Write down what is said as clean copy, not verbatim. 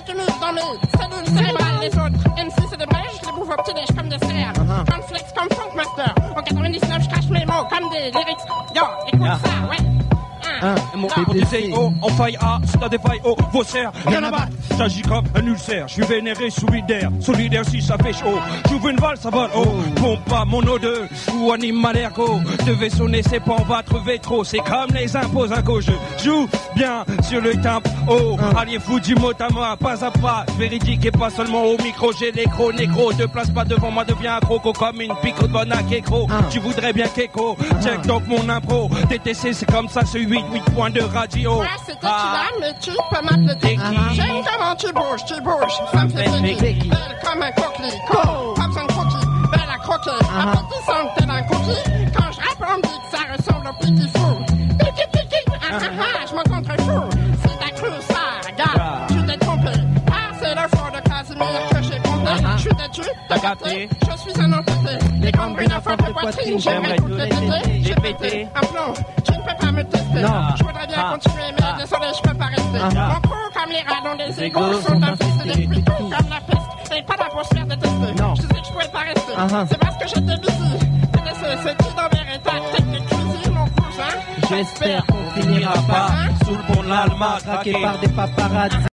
s'accumule dans mes cellules cérébrales. Les autres MC c'est des brèches, je les bouffe au petit-déj comme des céréales. Comme flex, comme Funkmaster. En 99, je crache mes mots comme des lyrics. Yo, écoute ça, ouais. Mon TTC, oh, en faille A, si t'as des failles, oh, vos serres, rien à battre. J'agis comme un ulcère, je suis vénéré, solidaire si ça fait chaud. J'ouvre une balle, ça vole, oh, pompe pas mon O2 ou animal ergo. Devait sonner, c'est pas, on va trouver trop. C'est comme les impôts à gauche. Je joue bien sur le timbre, oh, allié fou du mot à moi, pas à pas. Véridique et pas seulement au micro, j'ai les gros négro. Te place pas devant moi, deviens accro, comme une pique de bonne à Kekro. Tu voudrais bien Keko, check donc mon impro. TTC, c'est comme ça, c'est 8 points de radio. Ouais, c'était qui là, mais tu peux m'appeler Tiki. J'aime comment tu bouges, ça me fait Tiki. Belle comme un coquelicot, comme un cookie, belle à croquer. Appétissante tel un cookie. Quand je rappe, on me dit que ça ressemble au piqui fou. Piqui, je me contrefous. Si t'as cru ça, regarde, tu t'es trompé. Ah, c'est le fond de Casimir que j'ai compté. Je suis têtu, t'as capté, je suis un entêté. Les combines à fond de poitrine, j'aimerais tout les tétés. J'ai pété un plomb, tu ne peux pas me tester. Je voudrais bien continuer, mais désolé, je peux pas rester. Mon crew, comme les rats dans les égaux, sont infestés des plutôt comme la peste. Et pas là pour se faire détester. Je disais que je pouvais pas rester. C'est parce que j'étais busy. C'est qui dans mes tactiques de cuisine, mon cousin? J'espère qu'on finira pas sous le pont de l'Alma, traqué par des paparazzi.